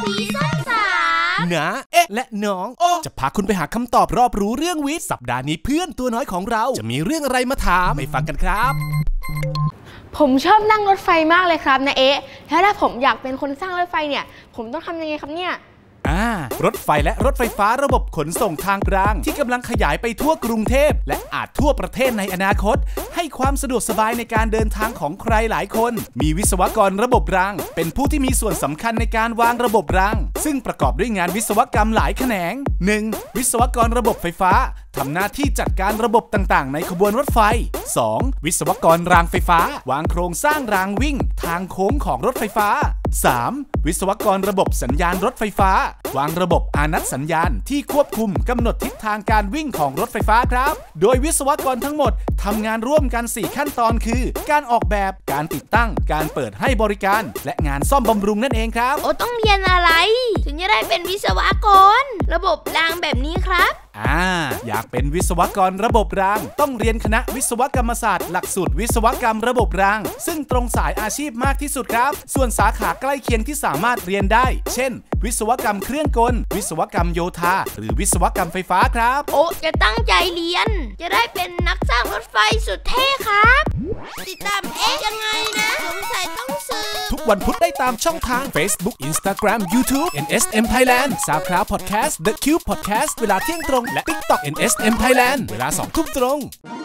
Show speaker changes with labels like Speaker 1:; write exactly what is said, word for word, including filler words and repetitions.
Speaker 1: ซีซั่นสาม
Speaker 2: นะเอ๊ะและน้องโอ้จะพาคุณไปหาคำตอบรอบรู้เรื่องวิทย์สัปดาห์นี้เพื่อนตัวน้อยของเราจะมีเรื่องอะไรมาถามไปฟังกันครับ
Speaker 3: ผมชอบนั่งรถไฟมากเลยครับนะเอ๊ะแล้วถ้าผมอยากเป็นคนสร้างรถไฟเนี่ยผมต้องทำยังไงครับเนี่ย
Speaker 2: อ่ารถไฟและรถไฟฟ้าระบบขนส่งทางรางที่กำลังขยายไปทั่วกรุงเทพและอาจทั่วประเทศในอนาคตให้ความสะดวกสบายในการเดินทางของใครหลายคนมีวิศวกรระบบรางเป็นผู้ที่มีส่วนสำคัญในการวางระบบรางซึ่งประกอบด้วยงานวิศวกรรมหลายแขนง หนึ่ง วิศวกรระบบไฟฟ้าทำหน้าที่จัดการระบบต่างๆในขบวนรถไฟ สอง วิศวกรรางไฟฟ้าวางโครงสร้างรางวิ่งทางโค้งของรถไฟฟ้า สาม วิศวกรระบบสัญญาณรถไฟฟ้าวางระบบอานัตสัญญาณที่ควบคุมกำหนดทิศทางการวิ่งของรถไฟฟ้าครับโดยวิศวกรทั้งหมดทำงานร่วมกันสี่ขั้นตอนคือการออกแบบการติดตั้งการเปิดให้บริการและงานซ่อมบำรุงนั่นเองครับ
Speaker 1: โอ้ต้องเรียนอะไรถึงจะได้เป็นวิศวกรระบบรางแบบนี้ครับ
Speaker 2: อ่าอยากเป็นวิศวกรระบบรางต้องเรียนคณะวิศวกรรมศาสตร์หลักสูตรวิศวกรรมระบบรางซึ่งตรงสายอาชีพมากที่สุดครับส่วนสาขาใกล้เคียงที่สามารถเรียนได้เช่นวิศวกรรมเครื่องกลวิศวกรรมโยธาหรือวิศวกรรมไฟฟ้าครับ
Speaker 1: โอ้จะตั้งใจเรียนจะได้เป็นนักสร้างรถไฟสุดเท่ครับติดตามเอ๊ะยังไงนะสงสัยต้องซื้อ
Speaker 2: ทุกวันพุธได้ตามช่องทาง Facebook Instagram YouTube เอ็น เอส เอ็ม Thailand SoundCloud Podcast The Cube Podcast เวลาเที่ยงตรงและ TikTok เอ็น เอส เอ็ม Thailand เวลาสองทุ่มตรง